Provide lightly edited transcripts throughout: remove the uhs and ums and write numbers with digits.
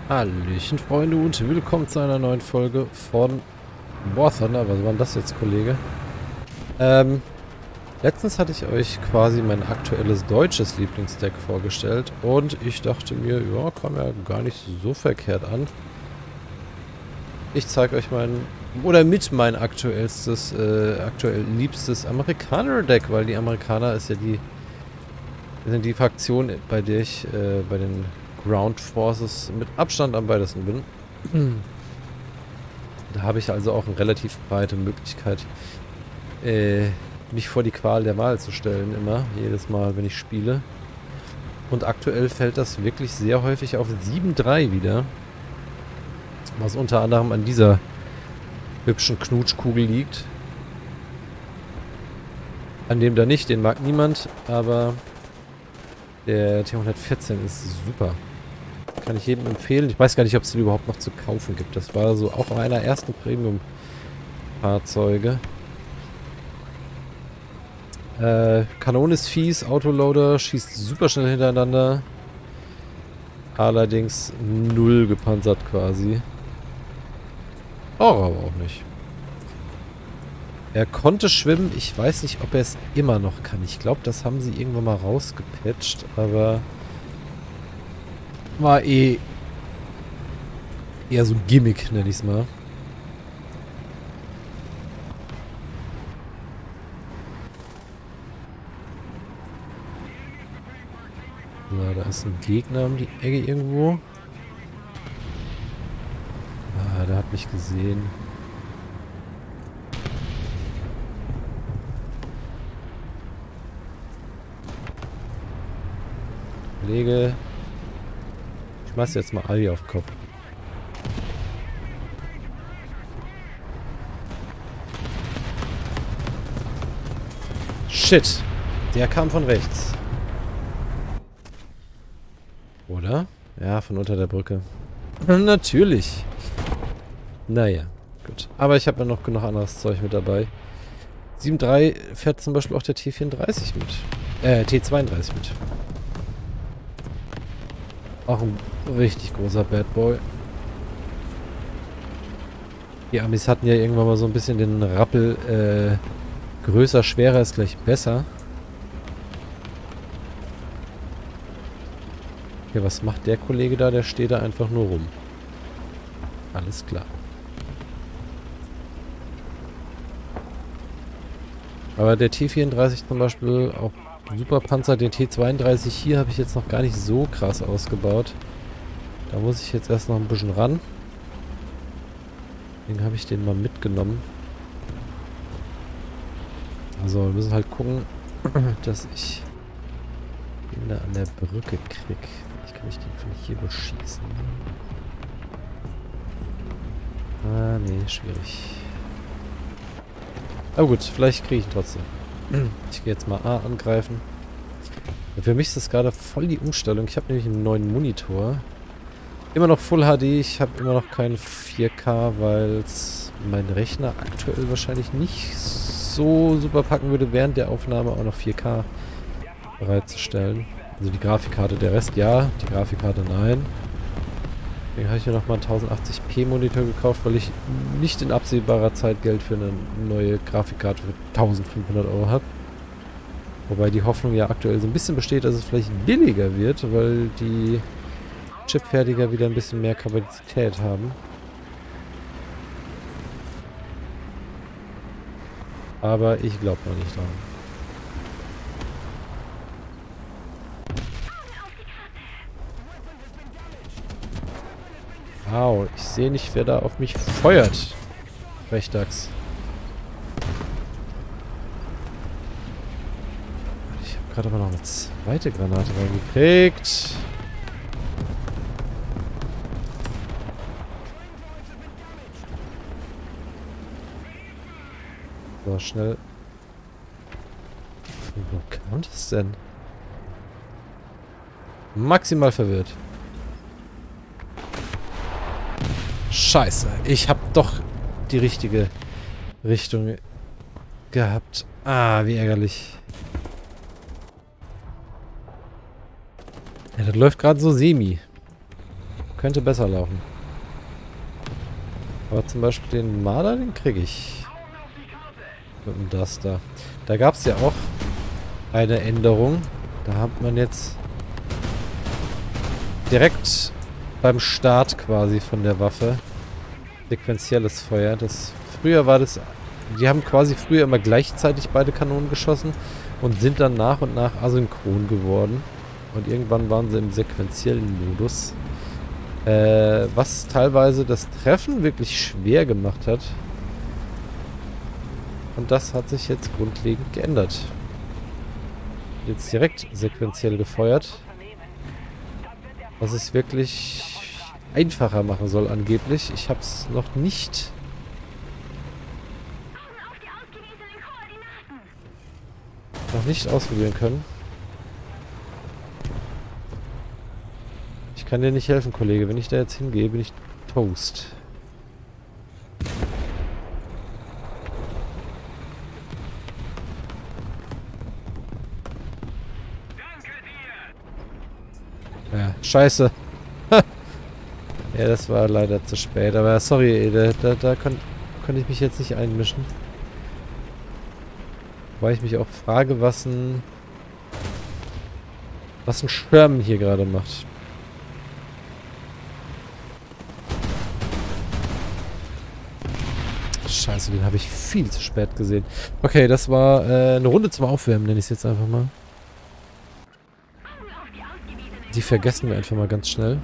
Hallöchen, Freunde, und willkommen zu einer neuen Folge von War Thunder. Was war denn das jetzt, Kollege? Ähm, Letztens hatte ich euch quasi mein aktuelles deutsches Lieblingsdeck vorgestellt und ich dachte mir, ja, kam ja gar nicht so verkehrt an. Ich zeige euch mein aktuell liebstes Amerikaner-Deck, weil die Amerikaner ist ja sind die Fraktion, bei der ich bei den Ground Forces mit Abstand am weitesten bin. Da habe ich also auch eine relativ breite Möglichkeit, mich vor die Qual der Wahl zu stellen, immer, jedes Mal, wenn ich spiele. Und aktuell fällt das wirklich sehr häufig auf 7-3 wieder. Was unter anderem an dieser hübschen Knutschkugel liegt. An dem da nicht, den mag niemand, aber der T114 ist super. Kann ich jedem empfehlen. Ich weiß gar nicht, ob es den überhaupt noch zu kaufen gibt. Das war so auch einer ersten Premium-Fahrzeuge. Kanone ist fies, Autoloader schießt super schnell hintereinander. Allerdings null gepanzert quasi. Aber auch nicht. Er konnte schwimmen. Ich weiß nicht, ob er es immer noch kann. Ich glaube, das haben sie irgendwann mal rausgepatcht, aber war eher so ein Gimmick, nenne ich es mal. So, da ist ein Gegner um die Ecke irgendwo. Ah, der hat mich gesehen. Kollege. Ich schmeiß jetzt mal Ali auf den Kopf. Shit. Der kam von rechts. Oder? Ja, von unter der Brücke. Natürlich. Naja, gut. Aber ich habe ja noch genug anderes Zeug mit dabei. 7.3 fährt zum Beispiel auch der T34 mit. T32 mit. Auch ein richtig großer Bad Boy. Die Amis hatten ja irgendwann mal so ein bisschen den Rappel, größer, schwerer ist gleich besser. Okay, was macht der Kollege da? Der steht da einfach nur rum. Alles klar. Aber der T34 zum Beispiel, auch super Panzer, den T32 hier habe ich jetzt noch gar nicht so krass ausgebaut. Da muss ich jetzt erst noch ein bisschen ran. Deswegen habe ich den mal mitgenommen. Also wir müssen halt gucken, dass ich ihn da an der Brücke krieg. Vielleicht kann ich den von hier beschießen. Ah, nee, schwierig. Aber gut, vielleicht kriege ich ihn trotzdem. Ich gehe jetzt mal A angreifen. Für mich ist das gerade voll die Umstellung. Ich habe nämlich einen neuen Monitor. Immer noch Full HD. Ich habe immer noch keinen 4K, weil es mein Rechner aktuell wahrscheinlich nicht so super packen würde, während der Aufnahme auch noch 4K bereitzustellen. Also die Grafikkarte, der Rest ja, die Grafikkarte nein. Deswegen habe ich mir nochmal einen 1080p Monitor gekauft, weil ich nicht in absehbarer Zeit Geld für eine neue Grafikkarte für 1500 € habe. Wobei die Hoffnung ja aktuell so ein bisschen besteht, dass es vielleicht billiger wird, weil die Chipfertiger wieder ein bisschen mehr Kapazität haben. Aber ich glaube noch nicht dran. Au, ich sehe nicht, wer da auf mich feuert. Rechdachs. Ich habe gerade aber noch eine zweite Granate reingekriegt. So, schnell. Wo kam das denn? Maximal verwirrt. Scheiße, ich habe doch die richtige Richtung gehabt. Ah, wie ärgerlich. Ja, das läuft gerade so semi. könnte besser laufen. Aber zum Beispiel den Marder, den kriege ich. Mit dem Duster. Da gab es ja auch eine Änderung. Da hat man jetzt direkt beim Start quasi von der Waffe sequenzielles Feuer. Früher war das... Die haben quasi früher immer gleichzeitig beide Kanonen geschossen und sind dann nach und nach asynchron geworden. Und irgendwann waren sie im sequenziellen Modus. Was teilweise das Treffen wirklich schwer gemacht hat. Und das hat sich jetzt grundlegend geändert. Jetzt direkt sequenziell gefeuert. Was es wirklich einfacher machen soll angeblich. Ich habe es noch nicht ausprobieren können. Ich kann dir nicht helfen, Kollege. Wenn ich da jetzt hingehe, bin ich Toast. Ja, scheiße. Ja, das war leider zu spät. Aber sorry, da konnte ich mich jetzt nicht einmischen. Weil ich mich auch frage, was ein Schirm hier gerade macht. Scheiße, den habe ich viel zu spät gesehen. Okay, das war eine Runde zum Aufwärmen, nenne ich es jetzt einfach mal. Die vergessen wir einfach mal ganz schnell.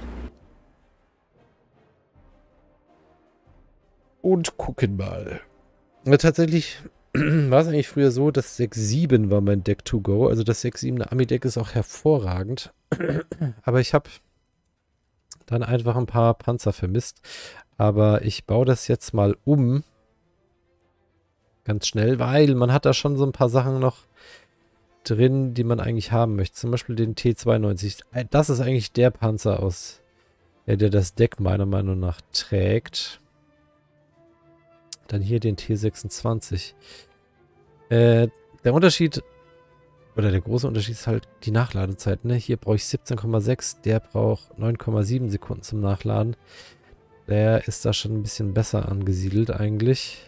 Und gucken mal. Ja, tatsächlich war es eigentlich früher so, dass 6.7 war mein Deck to go. Also das 6.7er Ami-Deck ist auch hervorragend. Aber ich habe dann einfach ein paar Panzer vermisst. Aber ich baue das jetzt mal um. Ganz schnell, weil man hat da schon so ein paar Sachen noch drin, die man eigentlich haben möchte. Zum Beispiel den T92. Das ist eigentlich der Panzer aus, der das Deck meiner Meinung nach trägt. Dann hier den T26. Der Unterschied, oder der große Unterschied ist halt die Nachladezeit. Ne? Hier brauche ich 17,6, der braucht 9,7 Sekunden zum Nachladen. Der ist da schon ein bisschen besser angesiedelt eigentlich.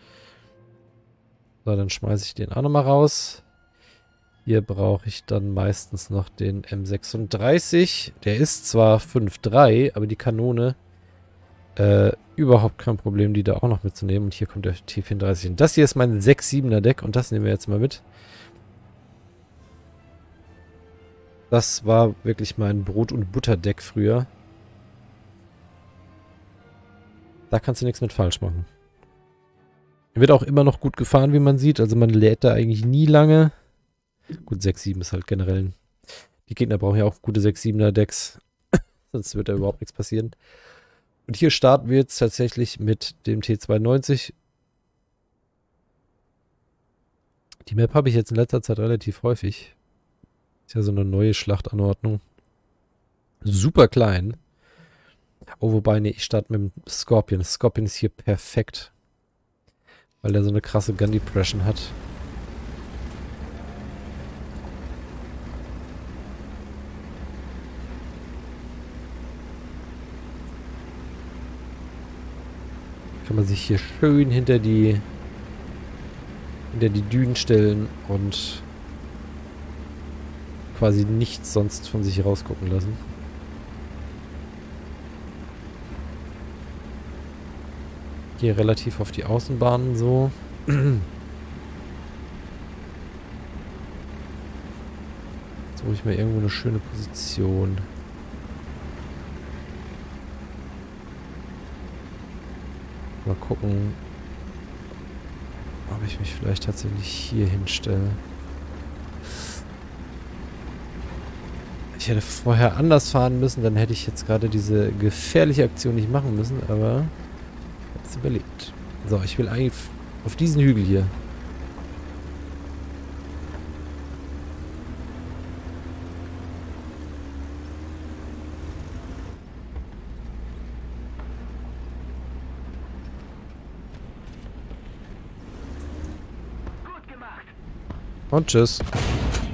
So, dann schmeiße ich den auch nochmal raus. Hier brauche ich dann meistens noch den M36. Der ist zwar 5,3, aber die Kanone überhaupt kein Problem, die da auch noch mitzunehmen. Und hier kommt der T34 hin. Das hier ist mein 6.7er Deck und das nehmen wir jetzt mal mit. Das war wirklich mein Brot- und Butter-Deck früher. Da kannst du nichts mit falsch machen. Wird auch immer noch gut gefahren, wie man sieht. Also man lädt da eigentlich nie lange. Gut, 6.7 ist halt generell. Die Gegner brauchen ja auch gute 6.7er Decks. Sonst wird da überhaupt nichts passieren. Und hier starten wir jetzt tatsächlich mit dem T92. Die Map habe ich jetzt in letzter Zeit relativ häufig. Ist ja so eine neue Schlachtanordnung. Super klein. Oh, wobei, nee, ich starte mit dem Scorpion. Scorpion ist hier perfekt. Weil der so eine krasse Gun Depression hat. Kann man sich hier schön hinter die Dünen stellen und quasi nichts sonst von sich rausgucken lassen. Hier relativ auf die Außenbahnen so. Jetzt suche ich mir irgendwo eine schöne Position. Mal gucken, ob ich mich vielleicht tatsächlich hier hinstelle. Ich hätte vorher anders fahren müssen, dann hätte ich jetzt gerade diese gefährliche Aktion nicht machen müssen, aber ich habe es überlebt. So, ich will eigentlich auf diesen Hügel hier. Und tschüss.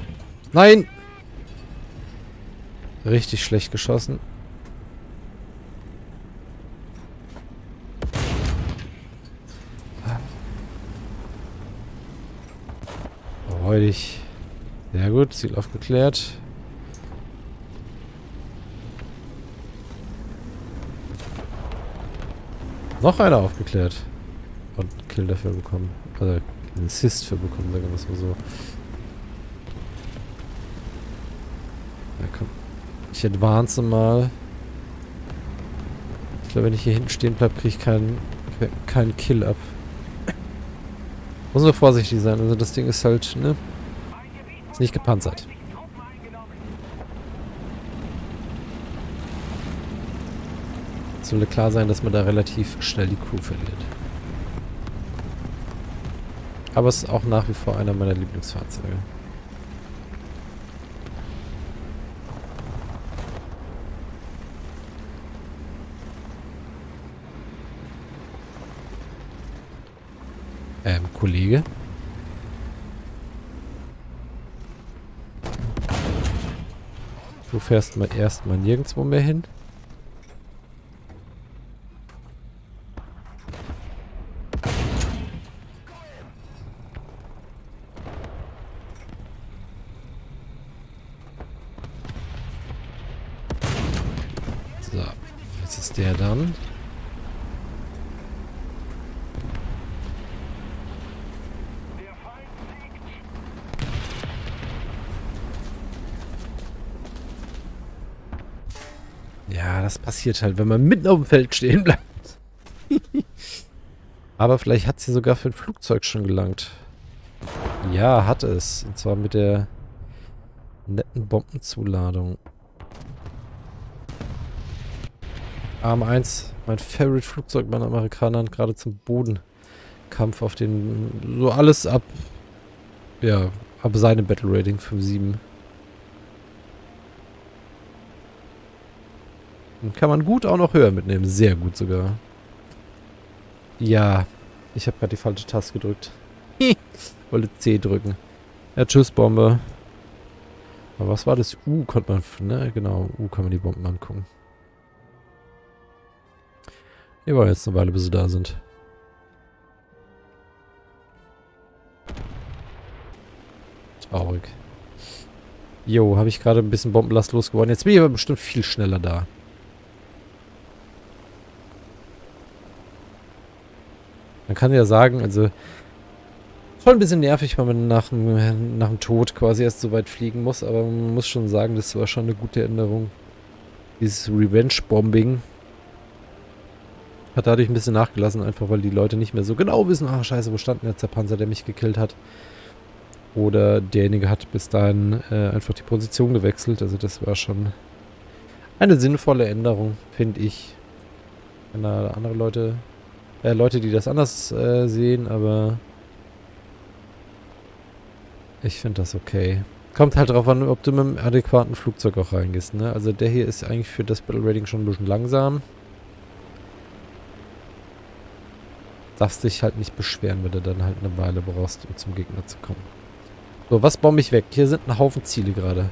Nein! Richtig schlecht geschossen. Freudig. Sehr gut, Ziel aufgeklärt. Noch einer aufgeklärt. Und einen Kill dafür bekommen. Also einen Assist für bekommen, sagen wir es mal so. Ja, komm. Ich advance mal. Ich glaube, wenn ich hier hinten stehen bleibe, kriege ich keinen Kill ab. Muss nur vorsichtig sein. Also das Ding ist halt, ne? Ist nicht gepanzert. Es sollte klar sein, dass man da relativ schnell die Crew verliert. Aber es ist auch nach wie vor einer meiner Lieblingsfahrzeuge. Kollege? Du fährst mal erstmal nirgendwo mehr hin. So, jetzt ist der dann. Ja, das passiert halt, wenn man mitten auf dem Feld stehen bleibt. Aber vielleicht hat sie sogar für ein Flugzeug schon gelangt. Ja, hat es. Und zwar mit der netten Bombenzuladung. Arm 1, mein Favorite-Flugzeug bei den Amerikanern, gerade zum Bodenkampf auf den... So alles ab... Ja, ab seinem Battle-Rating 5-7. Den kann man gut auch noch höher mitnehmen. Sehr gut sogar. Ja, ich habe gerade die falsche Taste gedrückt. Wollte C drücken. Ja, tschüss, Bombe. Aber was war das? Konnte man... Ne, genau. Kann man die Bomben angucken. Die wollen jetzt eine Weile, bis sie da sind. Traurig. Jo, habe ich gerade ein bisschen Bombenlast losgeworden. Jetzt bin ich aber bestimmt viel schneller da. Man kann ja sagen, also schon ein bisschen nervig, wenn man nach dem Tod quasi erst so weit fliegen muss, aber man muss schon sagen, das war schon eine gute Änderung. Dieses Revenge-Bombing hat dadurch ein bisschen nachgelassen, einfach weil die Leute nicht mehr so genau wissen, ah scheiße, wo stand denn jetzt der Panzer, der mich gekillt hat. Oder derjenige hat bis dahin einfach die Position gewechselt, also das war schon eine sinnvolle Änderung, finde ich. Wenn da andere Leute, die das anders sehen, aber ich finde das okay. Kommt halt drauf an, ob du mit einem adäquaten Flugzeug auch reingehst, ne? Also der hier ist eigentlich für das Battle Rating schon ein bisschen langsam. Darfst dich halt nicht beschweren, wenn du dann halt eine Weile brauchst, um zum Gegner zu kommen. So, was bombe ich weg? Hier sind ein Haufen Ziele gerade.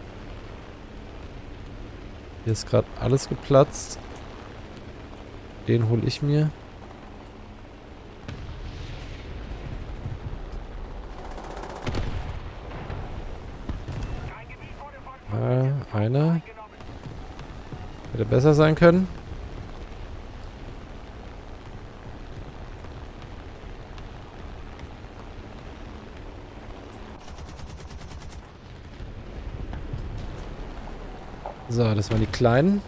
Hier ist gerade alles geplatzt. Den hole ich mir. Einer. Hätte besser sein können. So, das waren die Kleinen.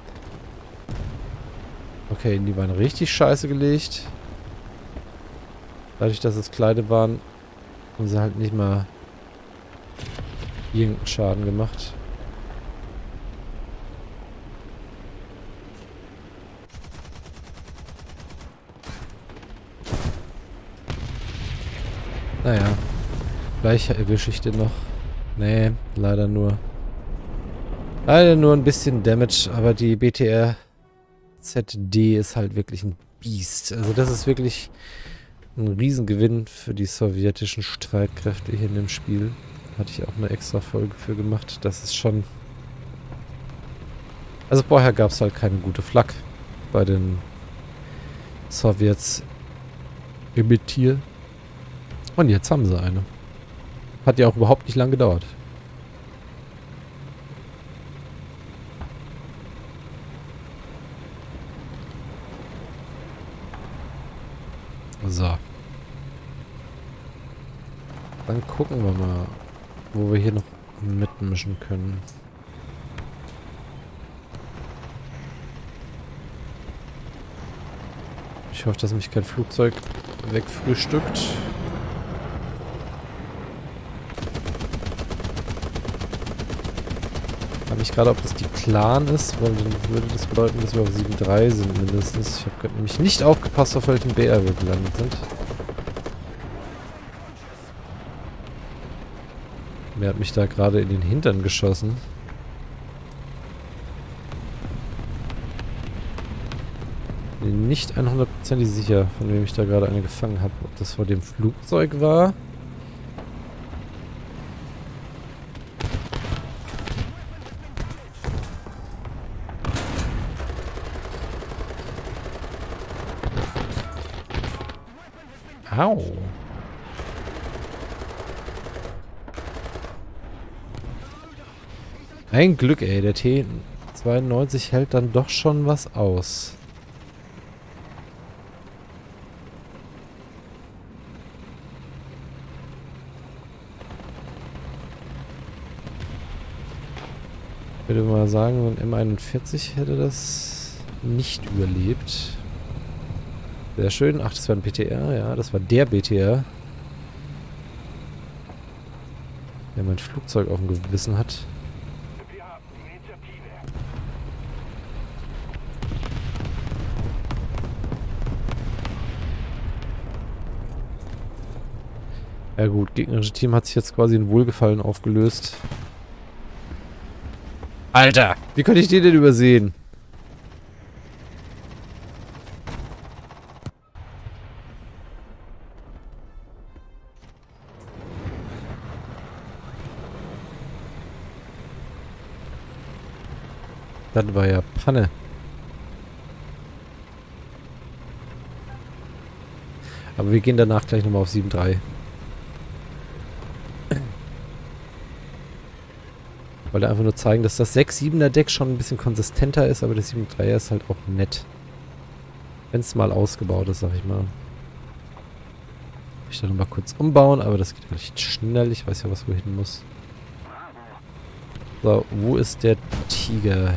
Okay, die waren richtig scheiße gelegt. Dadurch, dass es Kleine waren, haben sie halt nicht mal irgendeinen Schaden gemacht. Naja. Gleich erwische ich den noch. Nee, leider nur ein bisschen Damage, aber die BTR ZD ist halt wirklich ein Biest. Also das ist wirklich ein Riesengewinn für die sowjetischen Streitkräfte hier in dem Spiel. Hatte ich auch eine extra Folge für gemacht. Das ist schon... Also vorher gab es halt keine gute Flak bei den Sowjets im Tier. Und jetzt haben sie eine. Hat ja auch überhaupt nicht lang gedauert. So. Dann gucken wir mal, wo wir hier noch mitmischen können. Ich hoffe, dass mich kein Flugzeug wegfrühstückt. Ich frage mich gerade, ob das die Plan ist, weil dann würde das bedeuten, dass wir auf 7.3 sind mindestens. Ich habe nämlich nicht aufgepasst, auf welchem BR wir gelandet sind. Wer hat mich da gerade in den Hintern geschossen? Bin nicht 100% sicher, von wem ich da gerade eine gefangen habe. Ob das vor dem Flugzeug war? Au. Ein Glück, ey. Der T92 hält dann doch schon was aus. Ich würde mal sagen, ein M41 hätte das nicht überlebt. Sehr schön. Ach, das war ein BTR. Ja, das war der BTR. Der mein Flugzeug auf dem Gewissen hat. Ja gut, gegnerische Team hat sich jetzt quasi in Wohlgefallen aufgelöst. Alter! Wie konnte ich den denn übersehen? Das war ja Panne. Aber wir gehen danach gleich nochmal auf 7.3. Wollte einfach nur zeigen, dass das 6-7er Deck schon ein bisschen konsistenter ist, aber das 7.3er ist halt auch nett. Wenn es mal ausgebaut ist, sag ich mal. Ich dann nochmal kurz umbauen, aber das geht recht schnell. Ich weiß ja, was wohin muss. So, wo ist der Tiger?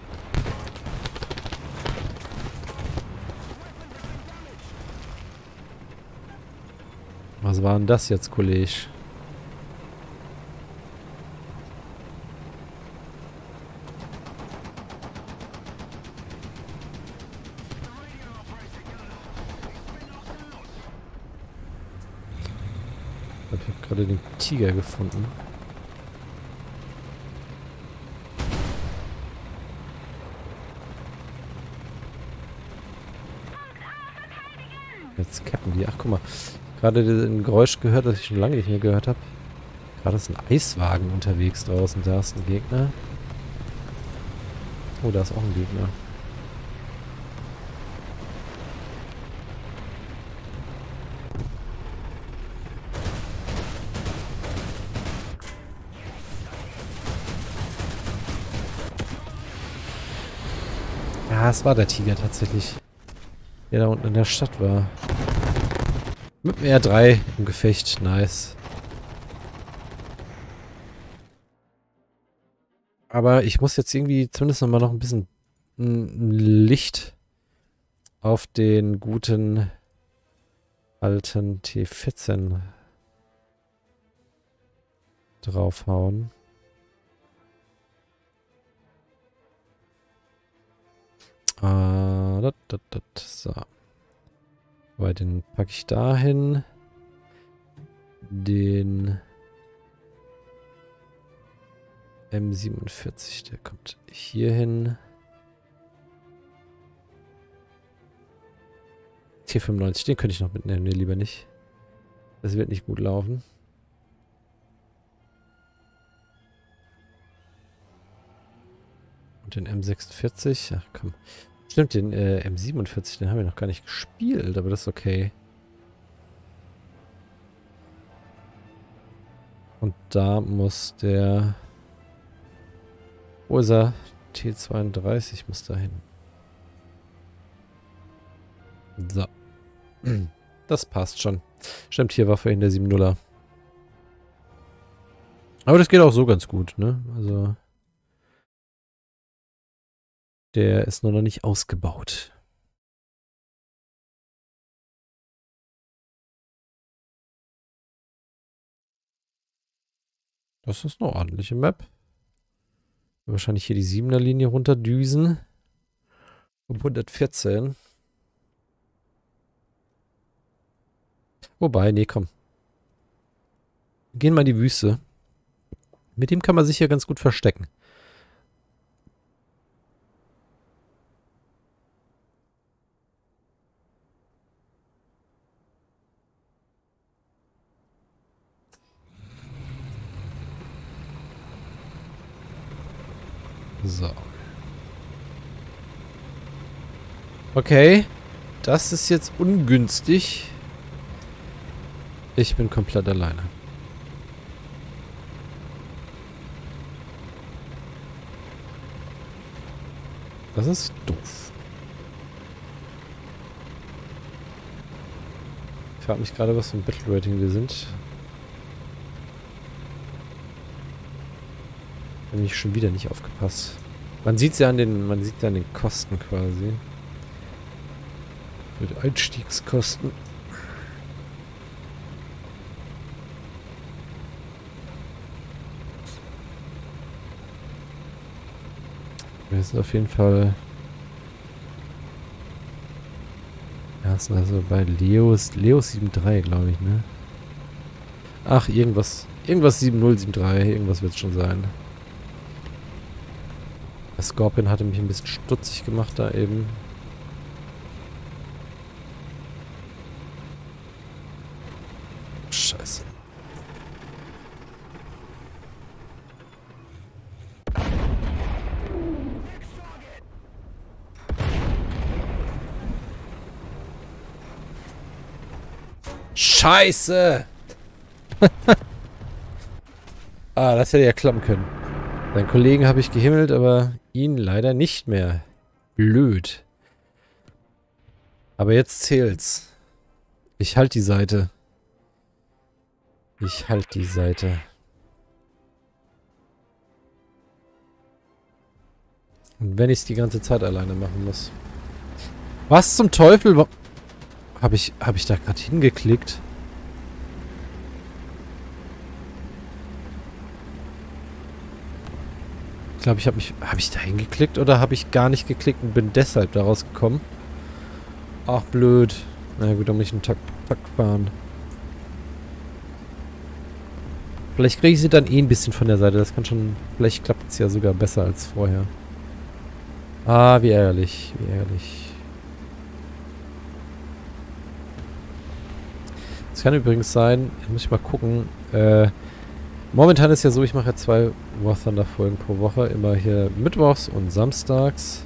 Was war denn das jetzt, Kollege? Ich habe gerade den Tiger gefunden. Jetzt cappen die. Ach, guck mal. Gerade ein Geräusch gehört, das ich schon lange nicht mehr gehört habe. Gerade ist ein Eiswagen unterwegs draußen. Da ist ein Gegner. Oh, da ist auch ein Gegner. Ja, es war der Tiger tatsächlich. Der da unten in der Stadt war. Mit dem R3 im Gefecht. Nice. Aber ich muss jetzt irgendwie zumindest noch mal noch ein bisschen Licht auf den guten alten T14 draufhauen. So. Weil den packe ich dahin. Den M47, der kommt hier hin. T95, den könnte ich noch mitnehmen. Nee, lieber nicht. Das wird nicht gut laufen. Und den M46, ach komm. Stimmt, den M47, den haben wir noch gar nicht gespielt, aber das ist okay. Und da muss der... Wo ist er? T32 muss da hin. So. Das passt schon. Stimmt, hier war vorhin der 7-0er. Aber das geht auch so ganz gut, ne? Also... Der ist nur noch nicht ausgebaut. Das ist eine ordentliche Map. Wahrscheinlich hier die 7er-Linie runterdüsen. Um 114. Wobei, nee, komm. Wir gehen mal in die Wüste. Mit dem kann man sich hier ganz gut verstecken. So. Okay. Das ist jetzt ungünstig. Ich bin komplett alleine. Das ist doof. Ich frage mich gerade, was für ein Battle Rating wir sind. Habe ich schon wieder nicht aufgepasst. Man sieht ja an den Kosten quasi. Mit Einstiegskosten. Wir sind auf jeden Fall... Ja, ist also bei Leos 7.3, glaube ich, ne? Ach, irgendwas 7.0, 7.3, irgendwas wird es schon sein. Der Scorpion hatte mich ein bisschen stutzig gemacht da eben. Scheiße. Scheiße! Das hätte ja klappen können. Seinen Kollegen habe ich gehimmelt, aber ihn leider nicht mehr. Blöd. Aber jetzt zählt's. Ich halte die Seite. Ich halte die Seite. Und wenn ich es die ganze Zeit alleine machen muss. Was zum Teufel? Hab ich da gerade hingeklickt? Ich glaube, habe ich da hingeklickt oder habe ich gar nicht geklickt und bin deshalb da rausgekommen? Ach, blöd. Na gut, dann muss ich einen Takt fahren. Vielleicht kriege ich sie dann eh ein bisschen von der Seite. Das kann schon... Vielleicht klappt es ja sogar besser als vorher. Ah, wie ärgerlich. Wie ärgerlich. Es kann übrigens sein... Muss ich mal gucken. Momentan ist ja so, ich mache ja 2 War Thunder Folgen pro Woche. Immer hier mittwochs und samstags.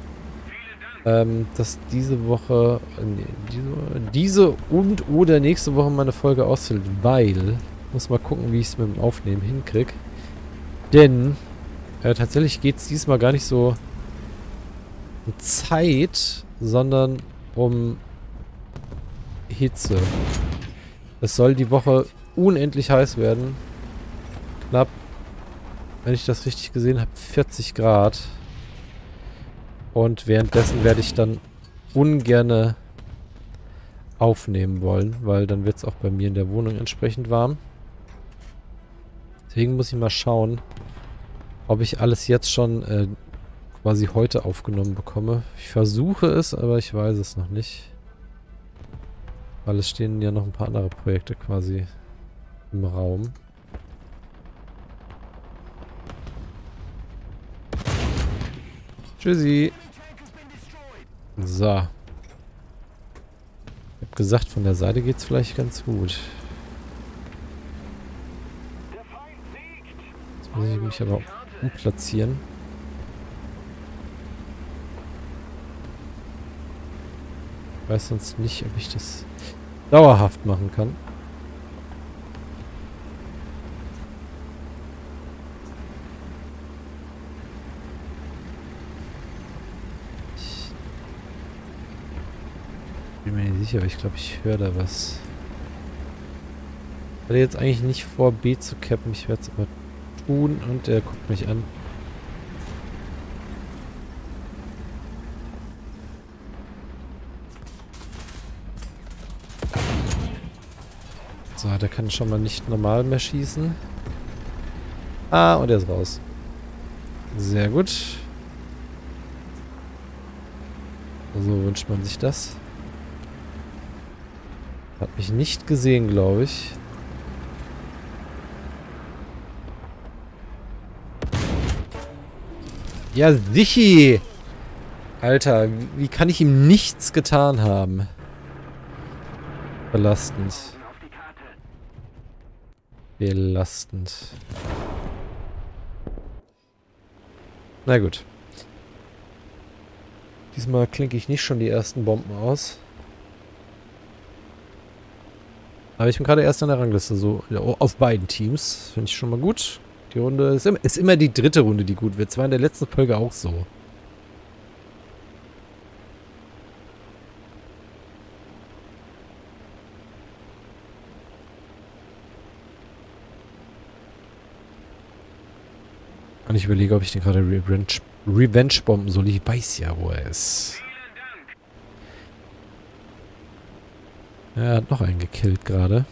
Dass diese Woche... diese und oder nächste Woche meine Folge ausfällt, weil... Muss mal gucken, wie ich es mit dem Aufnehmen hinkriege. Denn tatsächlich geht es diesmal gar nicht so um Zeit, sondern um Hitze. Es soll die Woche unendlich heiß werden. Knapp, wenn ich das richtig gesehen habe, 40 Grad. Und währenddessen werde ich dann ungerne aufnehmen wollen, weil dann wird es auch bei mir in der Wohnung entsprechend warm. Deswegen muss ich mal schauen, ob ich alles jetzt schon quasi heute aufgenommen bekomme. Ich versuche es, aber ich weiß es noch nicht. Weil es stehen ja noch ein paar andere Projekte quasi im Raum. Tschüssi. So. Ich habe gesagt, von der Seite geht es vielleicht ganz gut. Jetzt muss ich mich aber umplatzieren. Ich weiß sonst nicht, ob ich das dauerhaft machen kann. Bin mir nicht sicher, aber ich glaube, ich höre da was. Ich hatte jetzt eigentlich nicht vor, B zu cappen. Ich werde es aber tun und er guckt mich an. So, der kann schon mal nicht normal mehr schießen. Ah, und er ist raus. Sehr gut. So wünscht man sich das. Hat mich nicht gesehen, glaube ich. Ja, Sichi! Alter, wie kann ich ihm nichts getan haben? Belastend. Belastend. Na gut. Diesmal klinke ich nicht schon die ersten Bomben aus. Aber ich bin gerade erst an der Rangliste, so auf beiden Teams. Finde ich schon mal gut. Die Runde ist immer die dritte Runde, die gut wird. Es war in der letzten Folge auch so. Und ich überlege, ob ich den gerade Revenge bomben soll. Ich weiß ja, wo er ist. Er hat noch einen gekillt gerade.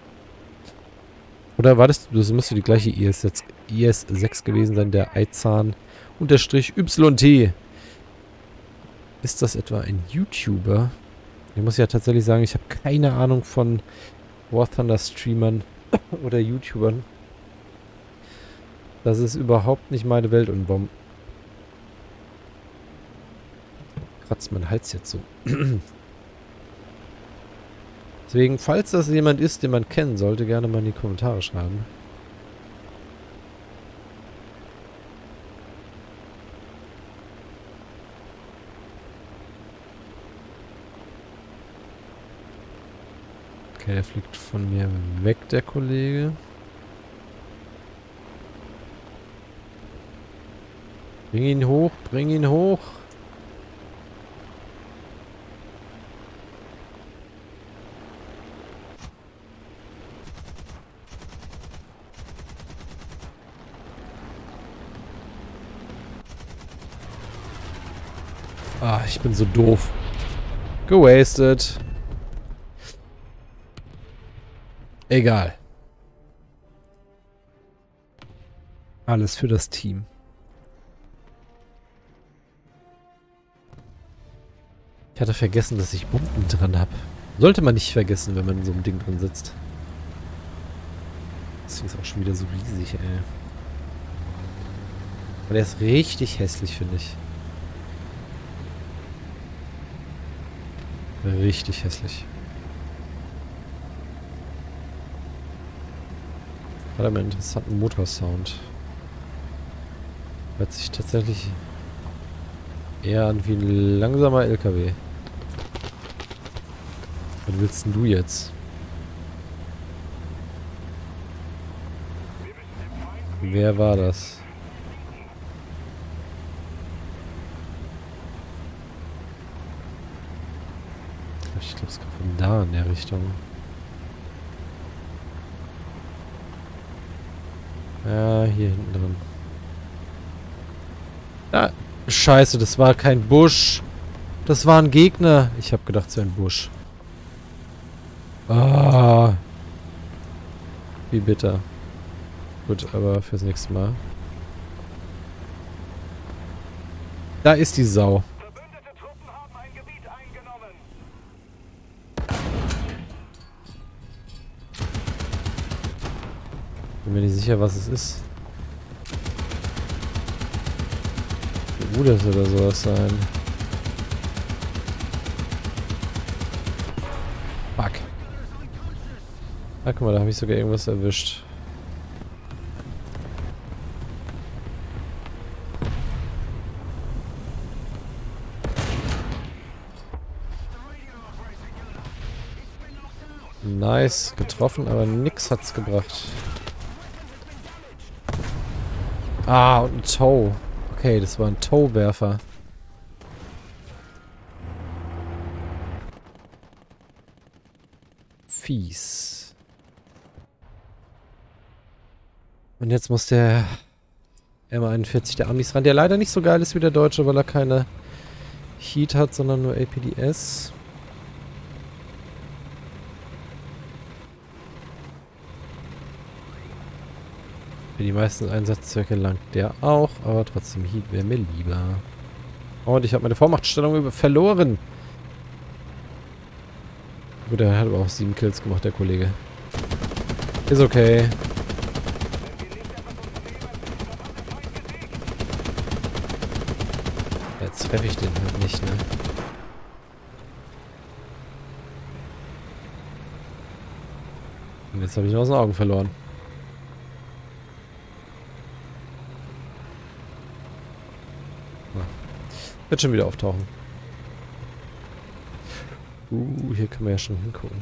Oder war das müsste die gleiche IS-6 gewesen sein, der Eizahn_YT. Ist das etwa ein YouTuber? Ich muss ja tatsächlich sagen, ich habe keine Ahnung von War Thunder Streamern oder YouTubern. Das ist überhaupt nicht meine Welt und Bomben. Kratzt mein Hals jetzt so. Deswegen, falls das jemand ist, den man kennen sollte, gerne mal in die Kommentare schreiben. Okay, der fliegt von mir weg, der Kollege. Bring ihn hoch, bring ihn hoch. Ah, ich bin so doof. Gewastet. Egal. Alles für das Team. Ich hatte vergessen, dass ich Bomben dran habe. Sollte man nicht vergessen, wenn man in so einem Ding drin sitzt. Das Ding ist auch schon wieder so riesig, ey. Und der ist richtig hässlich, finde ich. Richtig hässlich. Hat aber einen interessanten Motorsound. Hört sich tatsächlich eher an wie ein langsamer LKW. Was willst denn du jetzt? Wer war das? Ich glaube, es kommt von da in der Richtung. Ja, hier hinten drin. Ah, scheiße, das war kein Busch. Das war ein Gegner. Ich habe gedacht, es wäre ein Busch. Ah. Wie bitter. Gut, aber fürs nächste Mal. Da ist die Sau. Bin mir nicht sicher, was es ist. Das oder sowas sein. Fuck. Ah, guck mal, da habe ich sogar irgendwas erwischt. Nice, getroffen, aber nix hat's gebracht. Ah, und ein Tow. Okay, das war ein Towwerfer. fies. Und jetzt muss der M41 der Amis ran, der leider nicht so geil ist wie der Deutsche, weil er keine Heat hat, sondern nur APDS. Für die meisten Einsatzzwecke langt der auch, aber trotzdem Heat wäre mir lieber. Und ich habe meine Vormachtstellung verloren. Gut, er hat aber auch 7 Kills gemacht, der Kollege. Ist okay. Jetzt treffe ich den halt nicht, ne? Und jetzt habe ich ihn aus den Augen verloren. Wird schon wieder auftauchen. Hier kann man ja schon hingucken.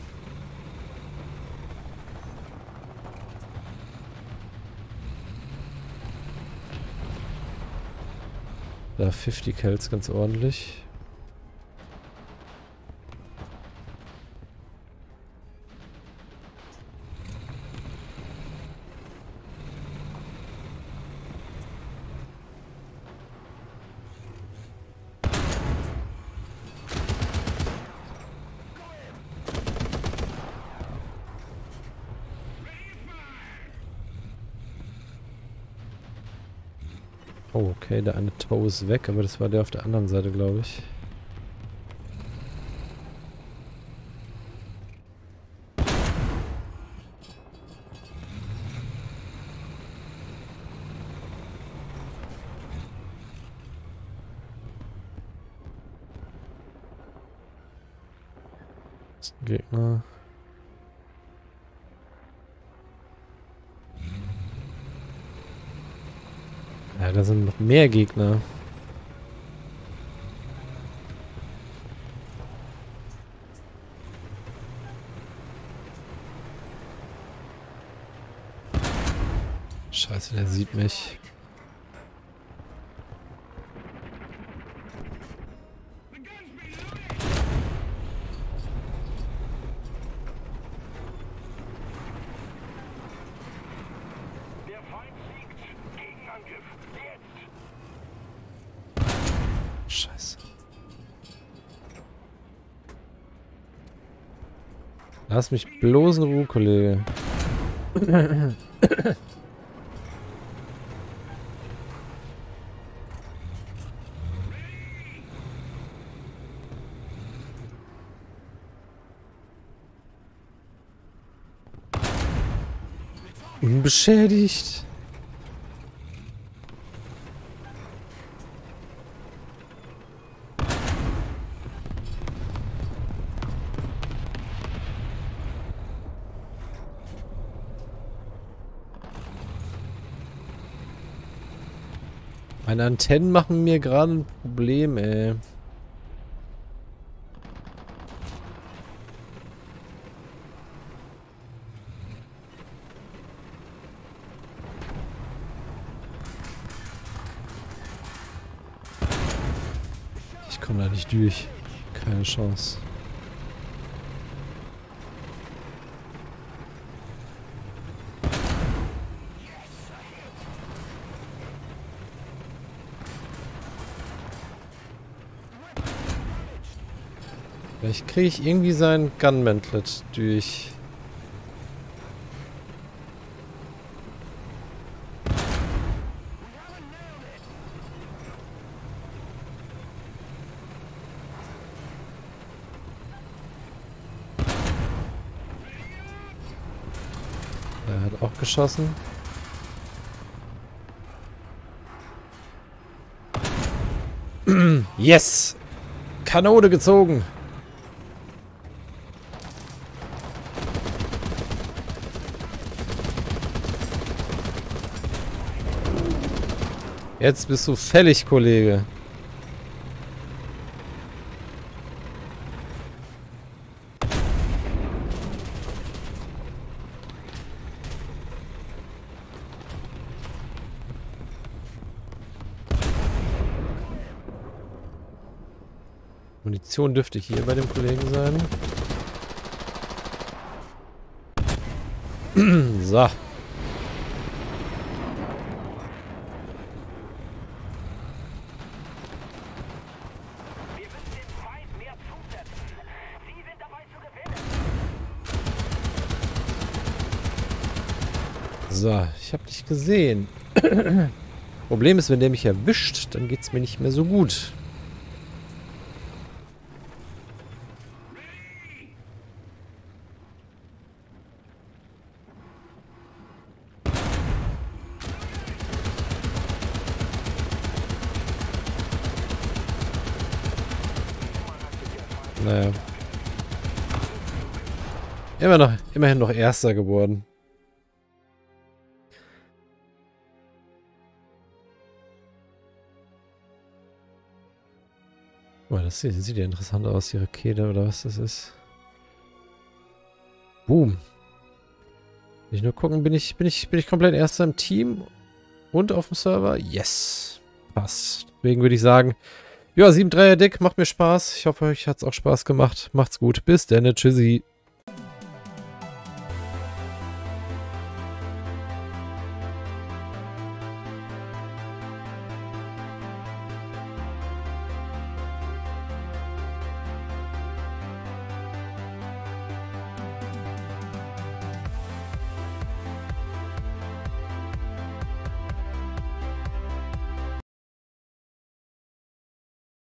Da 50 Kills ganz ordentlich. Oh, okay, der eine Toe ist weg, aber das war der auf der anderen Seite, glaube ich. Das ist ein Gegner. Ja, da sind noch mehr Gegner. Scheiße, der sieht mich. Scheiße. Lass mich bloß in Ruhe, Kollege. Unbeschädigt. Meine Antennen machen mir gerade ein Problem, ey. Ich komme da nicht durch. Keine Chance. Vielleicht kriege ich irgendwie sein Gunmantlet durch. Er hat auch geschossen. Yes! Kanone gezogen! Jetzt bist du fällig, Kollege. Munition dürfte hier bei dem Kollegen sein. So. So, ich habe dich gesehen. Problem ist, wenn der mich erwischt, dann geht's mir nicht mehr so gut. Naja. Immerhin noch Erster geworden. Oh, das sieht ja interessant aus, die Rakete oder was das ist. Boom. Will ich nur gucken, bin ich komplett Erster im Team und auf dem Server? Yes. Passt. Deswegen würde ich sagen, ja, 7-3er Dick, macht mir Spaß. Ich hoffe, euch hat es auch Spaß gemacht. Macht's gut. Bis dann. Tschüssi.